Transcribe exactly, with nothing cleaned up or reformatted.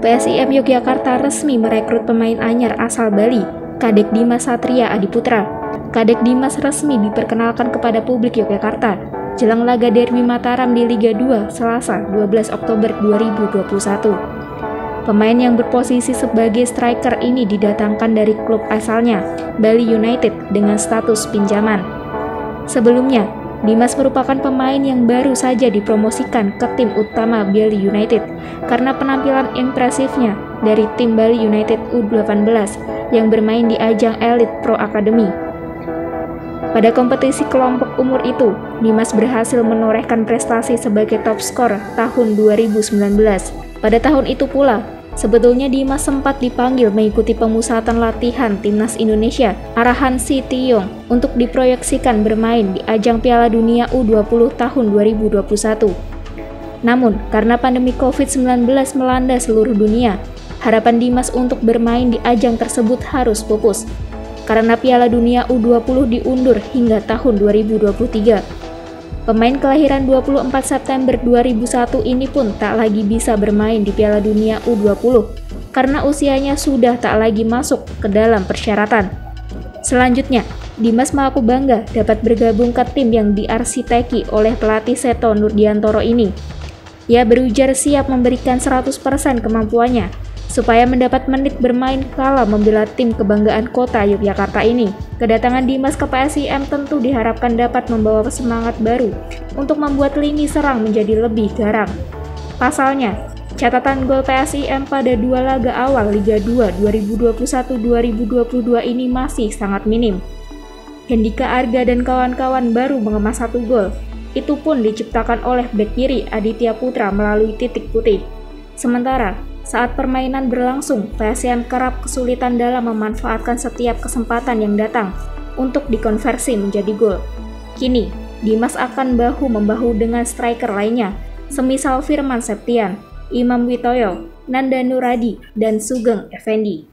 S I M Yogyakarta resmi merekrut pemain anyar asal Bali, Kadek Dimas Satria Adiputra. Kadek Dimas resmi diperkenalkan kepada publik Yogyakarta jelang laga Derby Mataram di Liga dua Selasa dua belas Oktober dua ribu dua puluh satu. Pemain yang berposisi sebagai striker ini didatangkan dari klub asalnya, Bali United, dengan status pinjaman. Sebelumnya, Dimas merupakan pemain yang baru saja dipromosikan ke tim utama Bali United karena penampilan impresifnya dari tim Bali United U delapan belas yang bermain di ajang Elite Pro Academy. Pada kompetisi kelompok umur itu, Dimas berhasil menorehkan prestasi sebagai top skor tahun dua ribu sembilan belas. Pada tahun itu pula, sebetulnya Dimas sempat dipanggil mengikuti pemusatan latihan Timnas Indonesia arahan Sintayong untuk diproyeksikan bermain di ajang Piala Dunia U dua puluh tahun dua ribu dua puluh satu. Namun, karena pandemi covid sembilan belas melanda seluruh dunia, harapan Dimas untuk bermain di ajang tersebut harus pupus karena Piala Dunia U dua puluh diundur hingga tahun dua ribu dua puluh tiga. Pemain kelahiran dua puluh empat September dua ribu satu ini pun tak lagi bisa bermain di Piala Dunia U dua puluh karena usianya sudah tak lagi masuk ke dalam persyaratan. Selanjutnya, Dimas mengaku bangga dapat bergabung ke tim yang diarsiteki oleh pelatih Seto Nurdiantoro ini. Ia berujar siap memberikan seratus persen kemampuannya supaya mendapat menit bermain kala membela tim kebanggaan kota Yogyakarta ini. Kedatangan Dimas ke P S I M tentu diharapkan dapat membawa semangat baru untuk membuat lini serang menjadi lebih garang. Pasalnya, catatan gol P S I M pada dua laga awal Liga dua dua ribu dua puluh satu dua ribu dua puluh dua ini masih sangat minim. Hendika Arga dan kawan-kawan baru mengemas satu gol. Itu pun diciptakan oleh bek kiri Aditya Putra melalui titik putih. Sementara, saat permainan berlangsung, P S I M kerap kesulitan dalam memanfaatkan setiap kesempatan yang datang untuk dikonversi menjadi gol. Kini, Dimas akan bahu-membahu dengan striker lainnya, semisal Firman Septian, Imam Witoyo, Nanda Nuradi, dan Sugeng Effendi.